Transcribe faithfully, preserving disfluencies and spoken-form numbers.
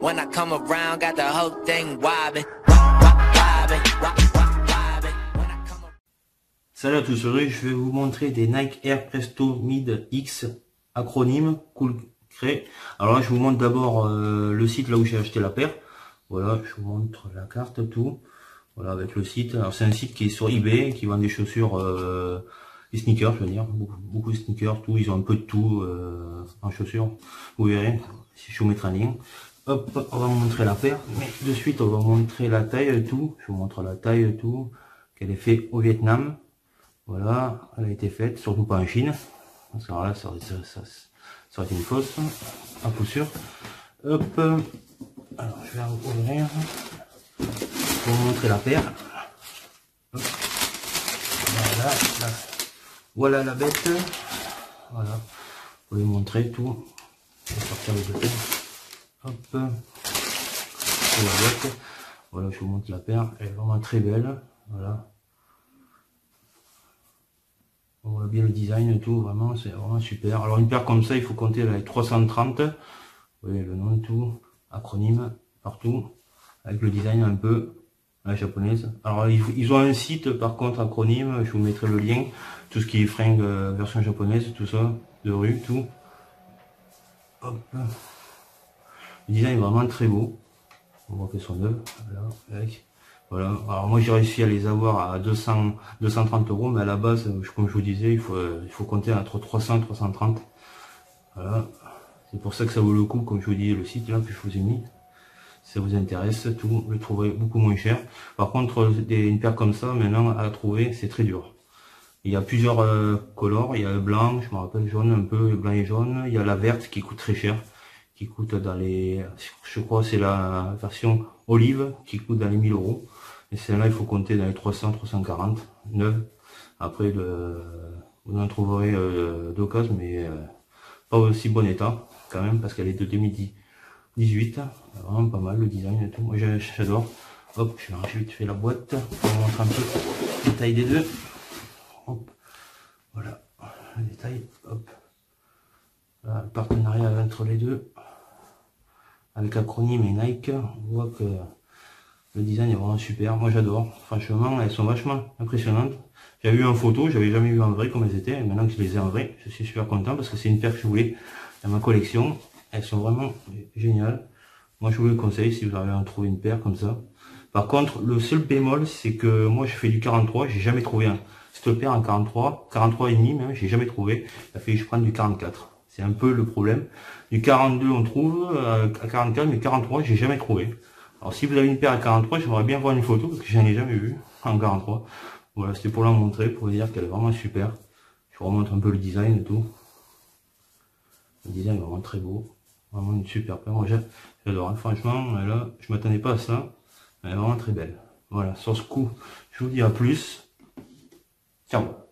When I come around, got the whole thing wobbling, wobbling, wobbling. Salut à tous, aujourd'hui je vais vous montrer des Nike Air Presto Mid X, acronyme Cool Cré. Alors là je vous montre d'abord euh, le site là où j'ai acheté la paire. Voilà, je vous montre la carte, tout. Voilà, avec le site. Alors c'est un site qui est sur eBay, qui vend des chaussures, euh, des sneakers, je veux dire, beaucoup, beaucoup de sneakers, tout. Ils ont un peu de tout euh, en chaussures. Vous verrez, si je vous mettrai un lien. Hop, on va vous montrer la paire. Mais de suite, on va vous montrer la taille, tout. Je vous montre la taille, tout. Qu'elle est faite au Vietnam. Voilà, elle a été faite, surtout pas en Chine. Parce que alors là, ça aurait, ça, ça, ça aurait été une fausse, à coup sûr. Hop, alors je vais ouvrir pour vous montrer la paire. Hop. Voilà, là. Voilà la bête. Voilà, pour vous montrer tout. Je vais sortir les deux paires. Hop, voilà la boîte. Voilà, je vous montre la paire. Elle est vraiment très belle. Voilà. On voit bien le design et tout, vraiment, c'est vraiment super. Alors une paire comme ça, il faut compter avec trois cent trente. Vous voyez le nom, tout, acronyme, partout, avec le design un peu à la japonaise. Alors ils ont un site, par contre, acronyme, je vous mettrai le lien, tout ce qui est fringues, euh, version japonaise, tout ça, de rue, tout. Hop. Le design est vraiment très beau. On voit qu'elles sont neuves, voilà, avec. Voilà, alors moi j'ai réussi à les avoir à deux cents, deux cent trente euros, mais à la base, comme je vous disais, il faut, il faut compter entre trois cents et trois cent trente. Voilà, c'est pour ça que ça vaut le coup, comme je vous dis, le site là que je vous ai mis. Si ça vous intéresse, tout, vous le trouverez beaucoup moins cher. Par contre, des, une paire comme ça, maintenant, à trouver, c'est très dur. Il y a plusieurs euh, couleurs, il y a le blanc, je me rappelle, jaune un peu, le blanc et jaune. Il y a la verte qui coûte très cher, qui coûte dans les, je crois c'est la version olive, qui coûte dans les mille euros. Et celle-là, il faut compter dans les trois cents, trois cent quarante, neuve. Après, le, vous en trouverez euh, d'occasion, mais euh, pas aussi bon état, quand même, parce qu'elle est de deux mille dix-huit. Vraiment pas mal, le design et tout. Moi, j'adore. Hop, je vais ranger vite fait la boîte pour vous montrer un peu le détail des deux. Hop, voilà, le détail, hop. Voilà, le partenariat entre les deux, avec acronyme et Nike. On voit que le design est vraiment super, moi j'adore, franchement elles sont vachement impressionnantes. J'avais vu en photo, j'avais jamais vu en vrai comme elles étaient, et maintenant que je les ai en vrai, je suis super content parce que c'est une paire que je voulais dans ma collection. Elles sont vraiment géniales. Moi je vous le conseille si vous arrivez à trouver une paire comme ça. Par contre, le seul bémol, c'est que moi je fais du quarante-trois, j'ai jamais trouvé un. Cette paire en quarante-trois, quarante-trois et demi même, j'ai jamais trouvé. Il a fallu que je prenne du quarante-quatre. C'est un peu le problème. Du quarante-deux on trouve à quarante-quatre, mais quarante-trois j'ai jamais trouvé. Alors si vous avez une paire à quarante-trois, j'aimerais bien voir une photo parce que j'en ai jamais vu en quarante-trois. Voilà, c'était pour la montrer, pour vous dire qu'elle est vraiment super. Je vous remontre un peu le design et tout. Le design est vraiment très beau. Vraiment une super paire. Moi j'adore. Franchement, là, je m'attendais pas à ça. Elle est vraiment très belle. Voilà, sur ce coup, je vous dis à plus. Ciao.